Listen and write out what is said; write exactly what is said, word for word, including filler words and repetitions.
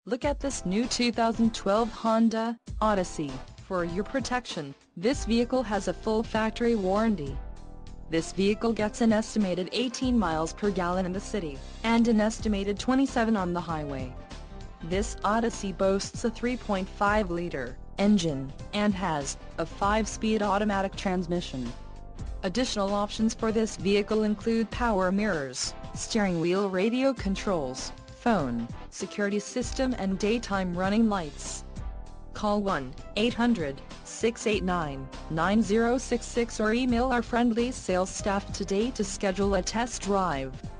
Look at this new two thousand twelve Honda Odyssey. For your protection, this vehicle has a full factory warranty. This vehicle gets an estimated eighteen miles per gallon in the city, and an estimated twenty-seven on the highway. This Odyssey boasts a three point five liter engine, and has a five speed automatic transmission. Additional options for this vehicle include power mirrors, steering wheel radio controls, phone, security system and daytime running lights. Call one eight hundred, six eight nine, nine zero six six or email our friendly sales staff today to schedule a test drive.